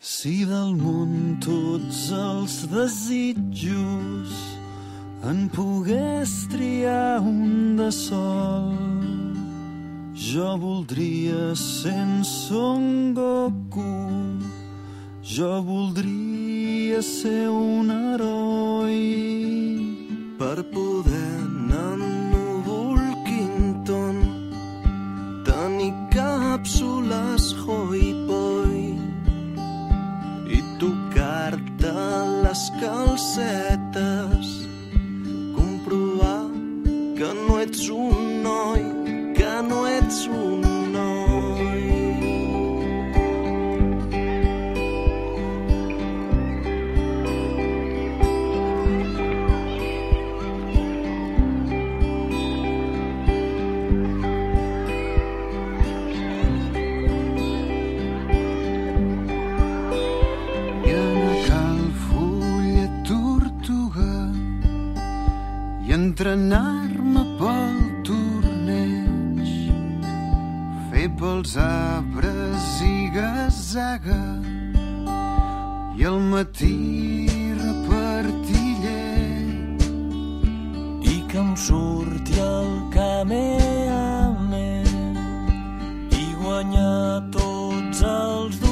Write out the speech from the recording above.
Si del món tots els desitjos en pogués triar un de sol, jo voldria ser en Son Goku, jo voldria ser un heroi per poder anar en núvol Quinton, tenir càpsules hoi-poi i tocar-te les calcetes, comprovar que no ets un noi, que no ets un noi. I anar a Cal Fulla Tortuga i entrenar-me pel torneig, fer pels arbres i gasaga i al matí repartir llet I que em surti el Kamehameha i guanyar tots els